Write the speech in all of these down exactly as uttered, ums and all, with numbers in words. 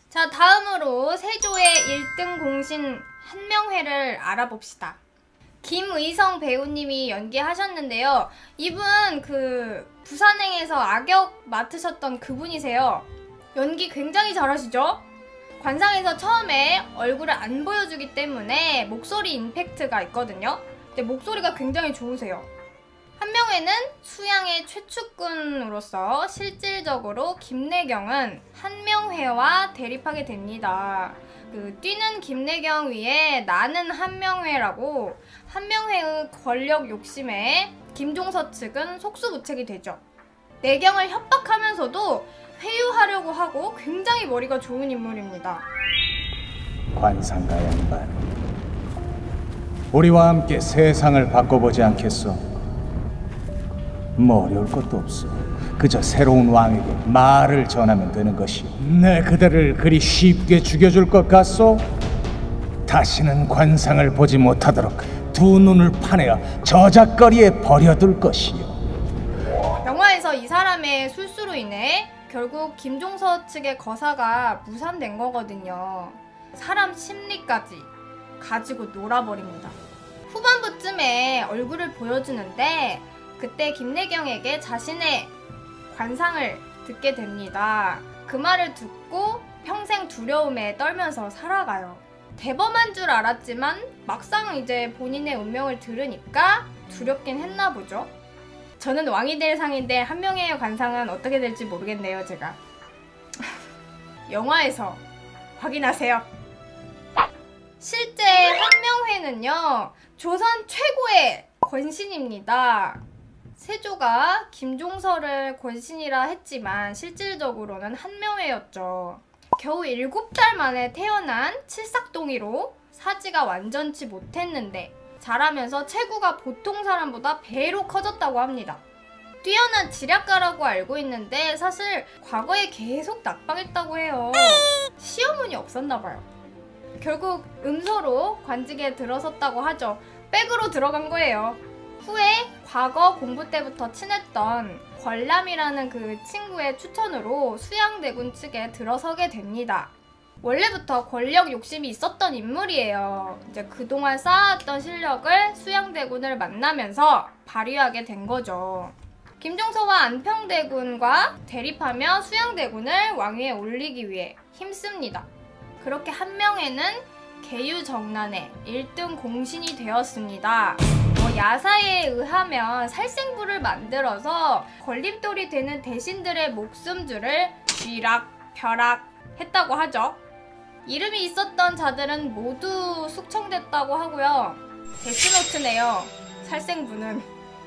자, 다음으로 세조의 일 등 공신 한명회를 알아봅시다. 김의성 배우님이 연기하셨는데요. 이분 그 부산행에서 악역 맡으셨던 그분이세요. 연기 굉장히 잘하시죠? 관상에서 처음에 얼굴을 안 보여주기 때문에 목소리 임팩트가 있거든요. 근데 목소리가 굉장히 좋으세요. 한명회는 수양의 최측근으로서 실질적으로 김내경은 한명회와 대립하게 됩니다. 그 뛰는 김내경 위에 나는 한명회라고 한명회의 권력 욕심에 김종서 측은 속수무책이 되죠. 내경을 협박하면서도 회유하려고 하고 굉장히 머리가 좋은 인물입니다. 관상가 양반, 우리와 함께 세상을 바꿔보지 않겠소? 뭐 어려울 것도 없어. 그저 새로운 왕에게 말을 전하면 되는 것이. 내 그대를 그리 쉽게 죽여줄 것 같소? 다시는 관상을 보지 못하도록 두 눈을 파내어 저작거리에 버려둘 것이요. 영화에서 이 사람의 술수로 인해 결국 김종서 측의 거사가 무산된 거거든요. 사람 심리까지 가지고 놀아버립니다. 후반부쯤에 얼굴을 보여주는데 그때 김내경에게 자신의 관상을 듣게 됩니다. 그 말을 듣고 평생 두려움에 떨면서 살아가요. 대범한 줄 알았지만 막상 이제 본인의 운명을 들으니까 두렵긴 했나 보죠. 저는 왕이 될 상인데 한명회의 관상은 어떻게 될지 모르겠네요, 제가. 영화에서 확인하세요. 실제 한명회는요, 조선 최고의 권신입니다. 세조가 김종서를 권신이라 했지만 실질적으로는 한명회였죠. 겨우 일곱 달 만에 태어난 칠삭동이로 사지가 완전치 못했는데 자라면서 체구가 보통 사람보다 배로 커졌다고 합니다. 뛰어난 지략가라고 알고 있는데 사실 과거에 계속 낙방했다고 해요. 시어머니 없었나봐요. 결국 음소로 관직에 들어섰다고 하죠. 백으로 들어간 거예요. 후에 과거 공부 때부터 친했던 권람이라는 그 친구의 추천으로 수양대군 측에 들어서게 됩니다. 원래부터 권력 욕심이 있었던 인물이에요. 이제 그동안 쌓아왔던 실력을 수양대군을 만나면서 발휘하게 된 거죠. 김종서와 안평대군과 대립하며 수양대군을 왕위에 올리기 위해 힘씁니다. 그렇게 한명회는 계유정난의 일 등 공신이 되었습니다. 뭐 야사에 의하면 살생부를 만들어서 걸림돌이 되는 대신들의 목숨줄을 쥐락, 벼락 했다고 하죠. 이름이 있었던 자들은 모두 숙청됐다고 하고요. 데스노트네요, 살생부는.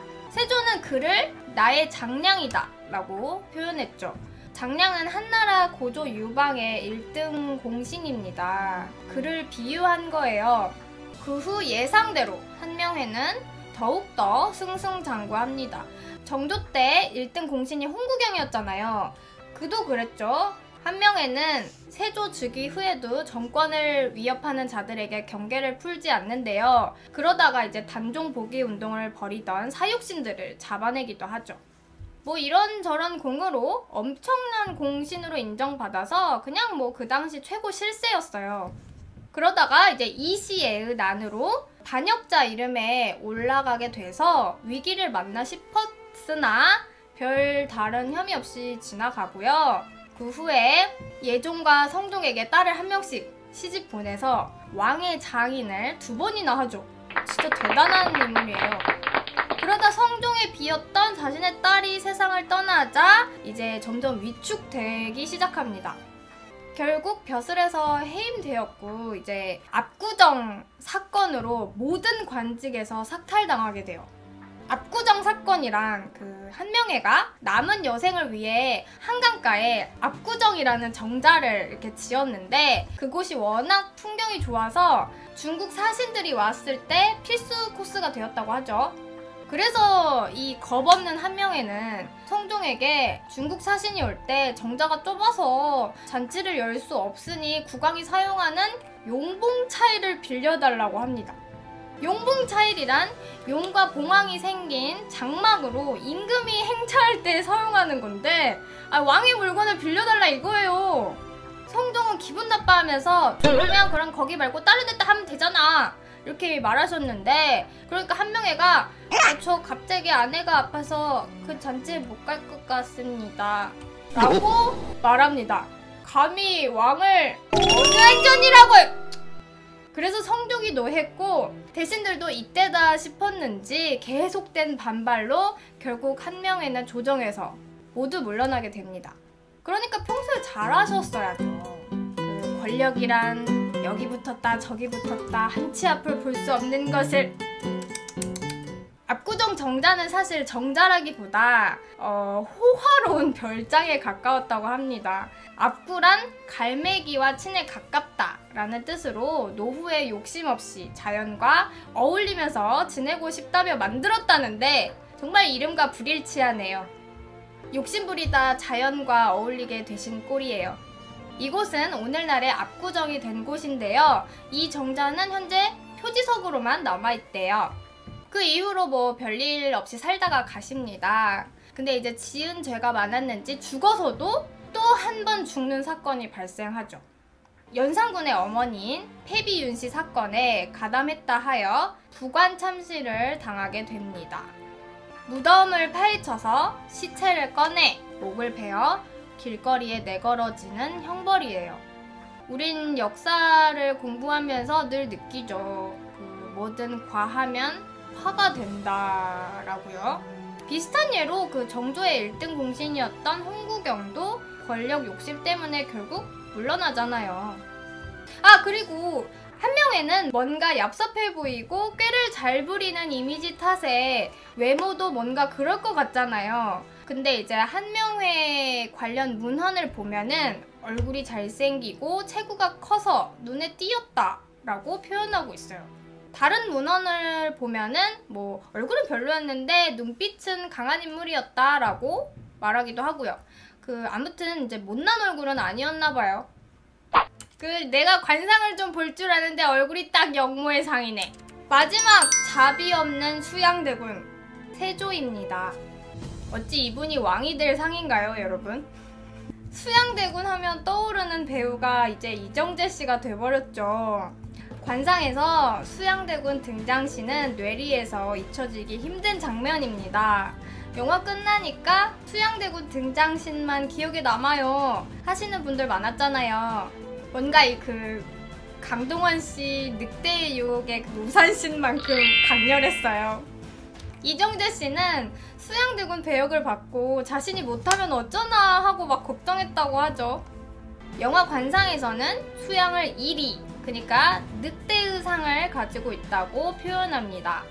세조는 그를 나의 장량이다 라고 표현했죠. 장량은 한나라 고조 유방의 일 등 공신입니다. 그를 비유한 거예요. 그 후 예상대로 한명회는 더욱더 승승장구합니다. 정조 때 일 등 공신이 홍구경이었잖아요. 그도 그랬죠. 한명회는 세조 즉위 후에도 정권을 위협하는 자들에게 경계를 풀지 않는데요. 그러다가 이제 단종 복위 운동을 벌이던 사육신들을 잡아내기도 하죠. 뭐 이런저런 공으로 엄청난 공신으로 인정받아서 그냥 뭐 그 당시 최고 실세였어요. 그러다가 이제 이시애의 난으로 반역자 이름에 올라가게 돼서 위기를 만나 싶었으나 별 다른 혐의 없이 지나가고요. 그 후에 예종과 성종에게 딸을 한 명씩 시집 보내서 왕의 장인을 두 번이나 하죠. 진짜 대단한 인물이에요. 그러다 성종에 비었던 자신의 딸이 세상을 떠나자 이제 점점 위축되기 시작합니다. 결국 벼슬에서 해임되었고 이제 압구정 사건으로 모든 관직에서 삭탈당하게 돼요. 압구정 사건이란 그 한명회가 남은 여생을 위해 한강가에 압구정이라는 정자를 이렇게 지었는데 그곳이 워낙 풍경이 좋아서 중국 사신들이 왔을 때 필수 코스가 되었다고 하죠. 그래서 이 겁없는 한명회는 성종에게 중국 사신이 올 때 정자가 좁아서 잔치를 열 수 없으니 국왕이 사용하는 용봉차일을 빌려달라고 합니다. 용봉차일이란 용과 봉황이 생긴 장막으로 임금이 행차할 때 사용하는 건데 아, 왕의 물건을 빌려달라 이거예요. 성종은 기분 나빠하면서 그러면 그럼 거기 말고 다른 데다 하면 되잖아 이렇게 말하셨는데, 그러니까 한명회가 아, 저 갑자기 아내가 아파서 그 잔치에 못 갈 것 같습니다 라고 말합니다. 감히 왕을 어느 행전이라고. 그래서 성종이 노했고 대신들도 이때다 싶었는지 계속된 반발로 결국 한명회는 조정에서 모두 물러나게 됩니다. 그러니까 평소에 잘하셨어야죠. 그 권력이란 여기 붙었다 저기 붙었다 한치 앞을 볼 수 없는 것을. 압구정 정자는 사실 정자라기보다 어, 호화로운 별장에 가까웠다고 합니다. 압구란 갈매기와 친해 가깝다 라는 뜻으로 노후에 욕심 없이 자연과 어울리면서 지내고 싶다며 만들었다는데 정말 이름과 불일치하네요. 욕심부리다 자연과 어울리게 되신 꼴이에요. 이곳은 오늘날의 압구정이 된 곳인데요. 이 정자는 현재 표지석으로만 남아있대요. 그 이후로 뭐 별일 없이 살다가 가십니다. 근데 이제 지은 죄가 많았는지 죽어서도 또 한 번 죽는 사건이 발생하죠. 연산군의 어머니인 패비윤씨 사건에 가담했다 하여 부관 참시를 당하게 됩니다. 무덤을 파헤쳐서 시체를 꺼내 목을 베어 길거리에 내걸어지는 형벌이에요. 우린 역사를 공부하면서 늘 느끼죠. 그 뭐든 과하면 화가 된다라고요. 비슷한 예로 그 정조의 일 등 공신이었던 홍구경도 권력 욕심 때문에 결국 물러나잖아요. 아, 그리고 한명회는 뭔가 얍삽해 보이고 꾀를 잘 부리는 이미지 탓에 외모도 뭔가 그럴 것 같잖아요. 근데 이제 한명회 관련 문헌을 보면은 얼굴이 잘생기고 체구가 커서 눈에 띄었다 라고 표현하고 있어요. 다른 문헌을 보면은 뭐 얼굴은 별로였는데 눈빛은 강한 인물이었다 라고 말하기도 하고요. 그 아무튼 이제 못난 얼굴은 아니었나 봐요. 그 내가 관상을 좀 볼 줄 아는데 얼굴이 딱 영모의 상이네. 마지막 자비 없는 수양대군 태조입니다. 어찌 이분이 왕이 될 상인가요, 여러분? 수양대군 하면 떠오르는 배우가 이제 이정재 씨가 돼버렸죠. 관상에서 수양대군 등장시는 뇌리에서 잊혀지기 힘든 장면입니다. 영화 끝나니까 수양대군 등장신만 기억에 남아요 하시는 분들 많았잖아요. 뭔가 이 그 강동원 씨 늑대의 유혹의 그 노산신만큼 강렬했어요. 이정재 씨는 수양대군 배역을 받고 자신이 못하면 어쩌나 하고 막 걱정했다고 하죠. 영화 관상에서는 수양을 이리, 그러니까 늑대의 상을 가지고 있다고 표현합니다.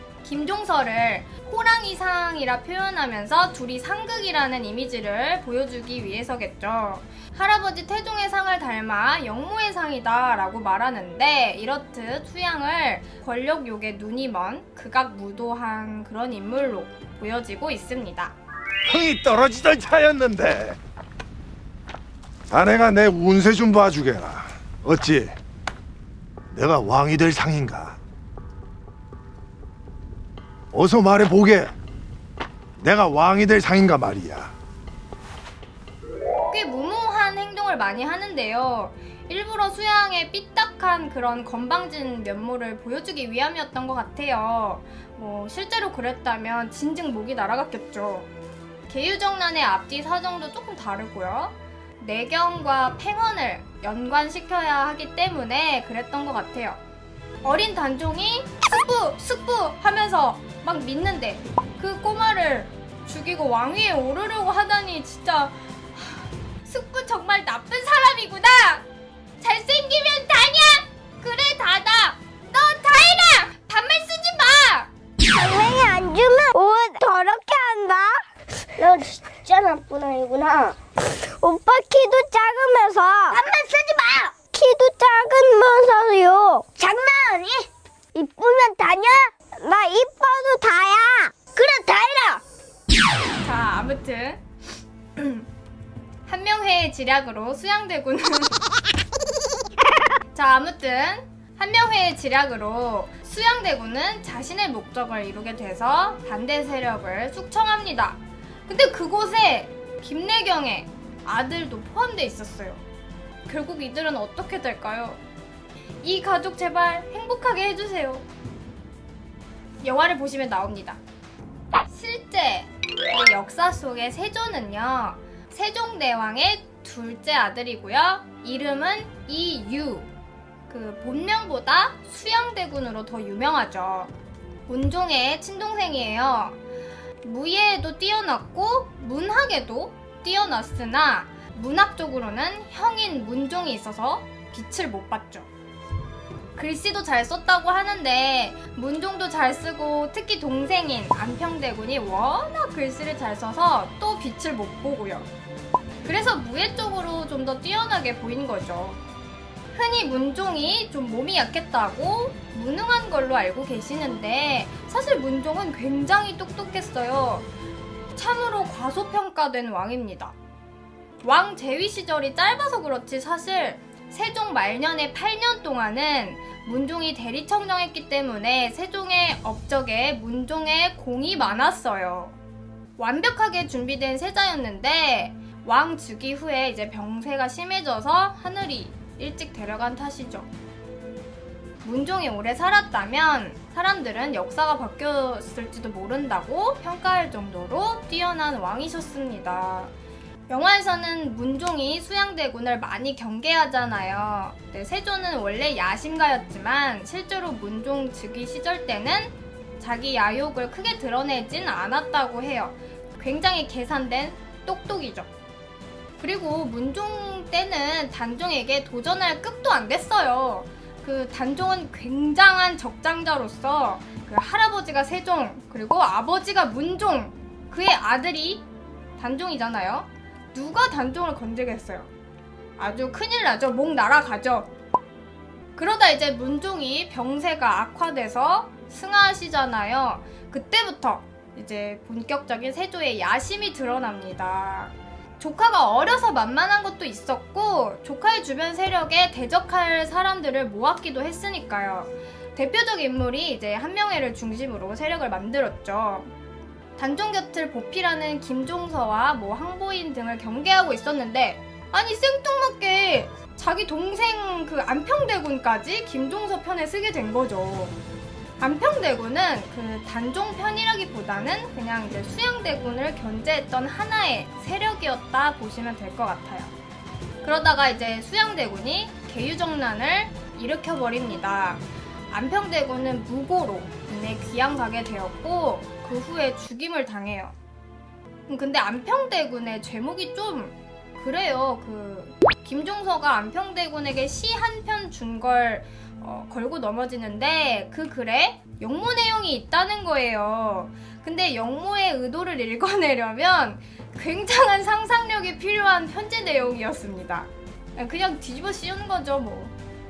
김종서를 호랑이상이라 표현하면서 둘이 상극이라는 이미지를 보여주기 위해서겠죠. 할아버지 태종의 상을 닮아 영모의 상이다 라고 말하는데, 이렇듯 수양을 권력욕에 눈이 먼 극악무도한 그런 인물로 보여지고 있습니다. 흥이 떨어지던 차였는데 자네가 내 운세 좀 봐주게라. 어찌 내가 왕이 될 상인가? 어서 말해보게. 내가 왕이 될 상인가 말이야. 꽤 무모한 행동을 많이 하는데요. 일부러 수양의 삐딱한 그런 건방진 면모를 보여주기 위함이었던 것 같아요. 뭐 실제로 그랬다면 진즉 목이 날아갔겠죠. 계유정난의 앞뒤 사정도 조금 다르고요. 내경과 팽언을 연관시켜야 하기 때문에 그랬던 것 같아요. 어린 단종이 숙부! 숙부! 하면서 막 믿는데 그 꼬마를 죽이고 왕위에 오르려고 하다니 진짜 숙부 정말 나쁜 사람이구나! 잘생기면 다냐! 그래 다다! 너 다해라! 반말 쓰지 마! 당연히 안 주면 옷 더럽게 한다? 너 진짜 나쁜 아이구나. 오빠 키도 작으면서 반말 쓰지 마! 키도 작으면서요. 장난하니? 이쁘면 다냐? 나 이뻐도 다야. 그래 다해라. 자, 아무튼 한명회의 지략으로 수양대군은 자 아무튼 한명회의 지략으로 수양대군은 자신의 목적을 이루게 돼서 반대 세력을 숙청합니다. 근데 그곳에 김내경의 아들도 포함되어 있었어요. 결국 이들은 어떻게 될까요? 이 가족 제발 행복하게 해주세요. 영화를 보시면 나옵니다. 실제 이 역사 속의 세조는요, 세종대왕의 둘째 아들이고요. 이름은 이유. 그 본명보다 수양대군으로 더 유명하죠. 문종의 친동생이에요. 무예에도 뛰어났고 문학에도 뛰어났으나 문학적으로는 형인 문종이 있어서 빛을 못 봤죠. 글씨도 잘 썼다고 하는데 문종도 잘 쓰고 특히 동생인 안평대군이 워낙 글씨를 잘 써서 또 빛을 못 보고요. 그래서 무예 쪽으로 좀 더 뛰어나게 보인 거죠. 흔히 문종이 좀 몸이 약했다고 무능한 걸로 알고 계시는데 사실 문종은 굉장히 똑똑했어요. 참으로 과소평가된 왕입니다. 왕 재위 시절이 짧아서 그렇지 사실 세종 말년의 팔 년 동안은 문종이 대리청정했기 때문에 세종의 업적에 문종의 공이 많았어요. 완벽하게 준비된 세자였는데 왕 즉위 후에 이제 병세가 심해져서 하늘이 일찍 데려간 탓이죠. 문종이 오래 살았다면 사람들은 역사가 바뀌었을지도 모른다고 평가할 정도로 뛰어난 왕이셨습니다. 영화에서는 문종이 수양대군을 많이 경계하잖아요. 네, 세조는 원래 야심가였지만 실제로 문종 즉위 시절 때는 자기 야욕을 크게 드러내진 않았다고 해요. 굉장히 계산된 똑똑이죠. 그리고 문종 때는 단종에게 도전할 급도 안 됐어요. 그 단종은 굉장한 적장자로서 그 할아버지가 세종, 그리고 아버지가 문종, 그의 아들이 단종이잖아요. 누가 단종을 건드겠어요? 아주 큰일 나죠. 목 날아가죠. 그러다 이제 문종이 병세가 악화돼서 승하하시잖아요. 그때부터 이제 본격적인 세조의 야심이 드러납니다. 조카가 어려서 만만한 것도 있었고 조카의 주변 세력에 대적할 사람들을 모았기도 했으니까요. 대표적 인물이 이제 한명회를 중심으로 세력을 만들었죠. 단종 곁을 보필하는 김종서와 뭐 항보인 등을 경계하고 있었는데 아니 생뚱맞게 자기 동생 그 안평대군까지 김종서 편에 쓰게 된 거죠. 안평대군은 그 단종 편이라기보다는 그냥 이제 수양대군을 견제했던 하나의 세력이었다 보시면 될 것 같아요. 그러다가 이제 수양대군이 계유정난을 일으켜버립니다. 안평대군은 무고로 이내 귀양가게 되었고 그 후에 죽임을 당해요. 근데 안평대군의 죄목이 좀 그래요. 그 김종서가 안평대군에게 시 한 편 준 걸 어, 걸고 넘어지는데 그 글에 영모 내용이 있다는 거예요. 근데 영모의 의도를 읽어내려면 굉장한 상상력이 필요한 편지 내용이었습니다. 그냥 뒤집어 씌우는 거죠 뭐.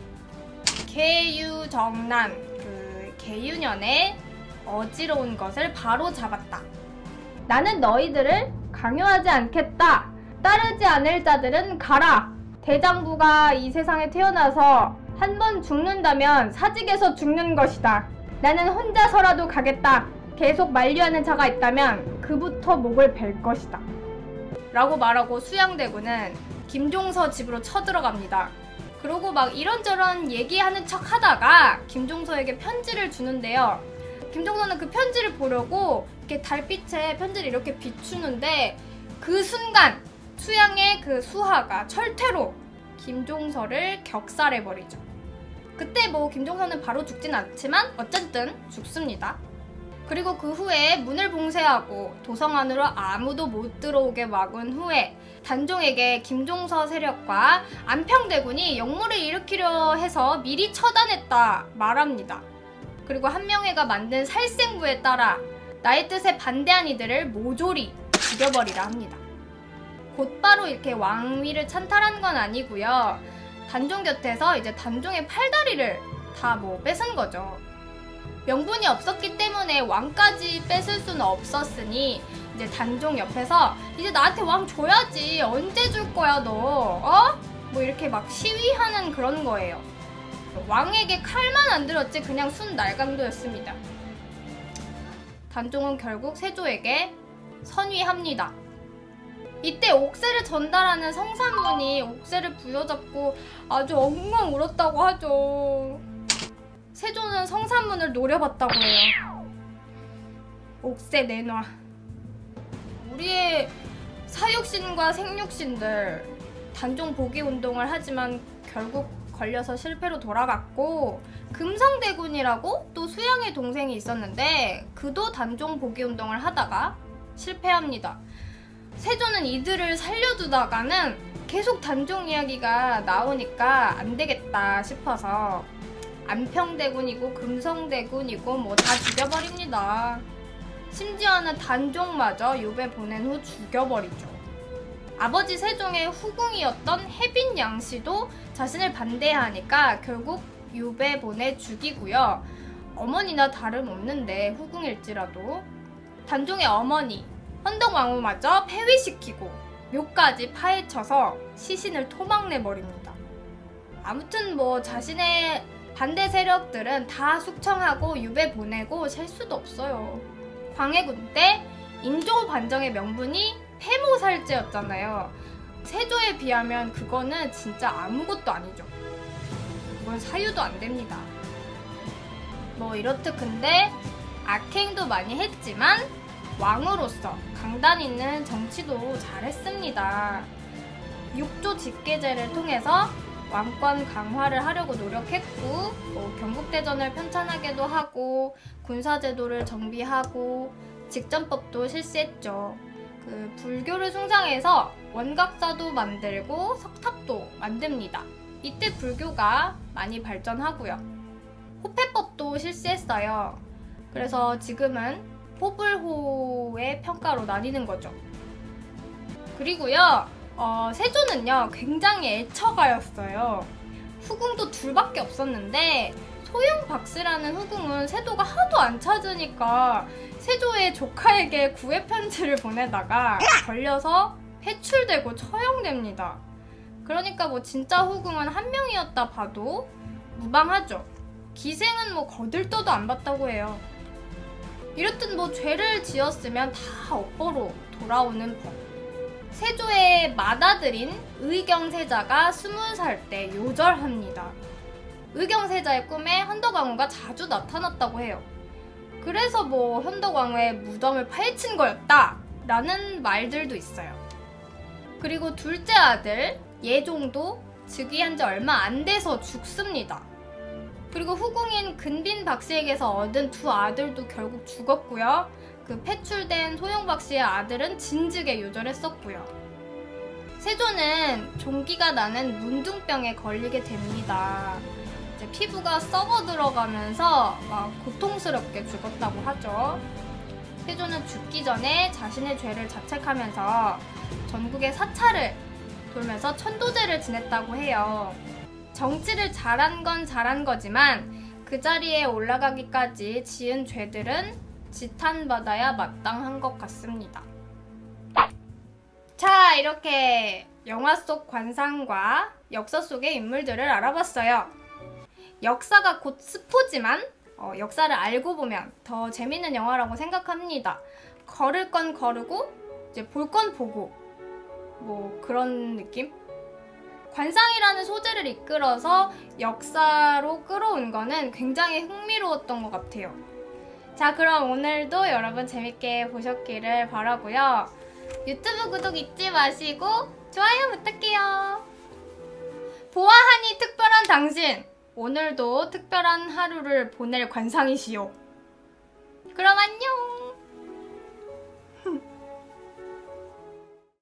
계유정난, 그 계유년에 어지러운 것을 바로 잡았다. 나는 너희들을 강요하지 않겠다. 따르지 않을 자들은 가라. 대장부가 이 세상에 태어나서 한 번 죽는다면 사직에서 죽는 것이다. 나는 혼자서라도 가겠다. 계속 만류하는 자가 있다면 그부터 목을 벨 것이다. 라고 말하고 수양대군은 김종서 집으로 쳐들어갑니다. 그러고 막 이런저런 얘기하는 척 하다가 김종서에게 편지를 주는데요. 김종서는 그 편지를 보려고 이렇게 달빛에 편지를 이렇게 비추는데 그 순간 수양의 그 수하가 철퇴로 김종서를 격살해버리죠. 그때 뭐 김종서는 바로 죽진 않지만 어쨌든 죽습니다. 그리고 그 후에 문을 봉쇄하고 도성 안으로 아무도 못 들어오게 막은 후에 단종에게 김종서 세력과 안평대군이 역모를 일으키려 해서 미리 처단했다 말합니다. 그리고 한명회가 만든 살생부에 따라 나의 뜻에 반대한 이들을 모조리 죽여버리라 합니다. 곧바로 이렇게 왕위를 찬탈한 건 아니고요. 단종 곁에서 이제 단종의 팔다리를 다 뭐 뺏은 거죠. 명분이 없었기 때문에 왕까지 뺏을 수는 없었으니 이제 단종 옆에서 이제 나한테 왕 줘야지. 언제 줄 거야 너? 어? 뭐 이렇게 막 시위하는 그런 거예요. 왕에게 칼만 안 들었지 그냥 순 날강도였습니다. 단종은 결국 세조에게 선위합니다. 이때 옥새를 전달하는 성산문이 옥새를 부여잡고 아주 엉엉 울었다고 하죠. 세조는 성산문을 노려봤다고 해요. 옥새 내놔. 우리의 사육신과 생육신들 단종 복위 운동을 하지만 결국 걸려서 실패로 돌아갔고, 금성대군이라고 또 수양의 동생이 있었는데 그도 단종 복위 운동을 하다가 실패합니다. 세조는 이들을 살려두다가는 계속 단종 이야기가 나오니까 안 되겠다 싶어서 안평대군이고 금성대군이고 뭐 다 죽여버립니다. 심지어는 단종마저 유배 보낸 후 죽여버리죠. 아버지 세종의 후궁이었던 혜빈 양씨도 자신을 반대하니까 결국 유배 보내 죽이고요. 어머니나 다름없는데 후궁일지라도 단종의 어머니 헌덕왕후마저 폐위시키고 묘까지 파헤쳐서 시신을 토막내버립니다. 아무튼 뭐 자신의 반대 세력들은 다 숙청하고 유배 보내고 셀 수도 없어요. 광해군 때 인조 반정의 명분이 폐모살제였잖아요. 세조에 비하면 그거는 진짜 아무것도 아니죠. 그건 사유도 안 됩니다. 뭐 이렇듯 근데 악행도 많이 했지만 왕으로서 강단 있는 정치도 잘했습니다. 육조 직계제를 통해서 왕권 강화를 하려고 노력했고, 뭐 경국대전을 편찬하게도 하고 군사제도를 정비하고 직전법도 실시했죠. 그 불교를 숭상해서 원각사도 만들고 석탑도 만듭니다. 이때 불교가 많이 발전하고요. 호패법도 실시했어요. 그래서 지금은 호불호의 평가로 나뉘는 거죠. 그리고요, 어, 세조는요 굉장히 애처가였어요. 후궁도 둘밖에 없었는데 소영박씨라는 후궁은 세조가 하도 안 찾으니까 세조의 조카에게 구애 편지를 보내다가 걸려서 회출되고 처형됩니다. 그러니까 뭐 진짜 후궁은 한 명이었다 봐도 무방하죠. 기생은 뭐 거들떠도 안 봤다고 해요. 이렇듯 뭐 죄를 지었으면 다 업보로 돌아오는 법. 세조의 맏아들인 의경세자가 스무 살 때 요절합니다. 의경세자의 꿈에 헌덕왕후가 자주 나타났다고 해요. 그래서 뭐 헌덕왕후의 무덤을 파헤친 거였다 라는 말들도 있어요. 그리고 둘째 아들 예종도 즉위한 지 얼마 안 돼서 죽습니다. 그리고 후궁인 근빈 박씨에게서 얻은 두 아들도 결국 죽었고요. 그 패출된 소영박씨의 아들은 진즉에 요절했었고요. 세조는 종기가 나는 문둥병에 걸리게 됩니다. 이제 피부가 썩어 들어가면서 막 고통스럽게 죽었다고 하죠. 세조는 죽기 전에 자신의 죄를 자책하면서 전국의 사찰을 돌면서 천도제를 지냈다고 해요. 정치를 잘한 건 잘한 거지만 그 자리에 올라가기까지 지은 죄들은 지탄받아야 마땅한 것 같습니다. 자, 이렇게 영화 속 관상과 역사 속의 인물들을 알아봤어요. 역사가 곧 스포지만 어, 역사를 알고 보면 더 재밌는 영화라고 생각합니다. 걸을 건 거르고 이제 볼 건 보고 뭐 그런 느낌? 관상이라는 소재를 이끌어서 역사로 끌어온 거는 굉장히 흥미로웠던 것 같아요. 자, 그럼 오늘도 여러분 재밌게 보셨기를 바라고요. 유튜브 구독 잊지 마시고 좋아요 부탁해요. 보아하니 특별한 당신, 오늘도 특별한 하루를 보낼 관상이시오. 그럼 안녕.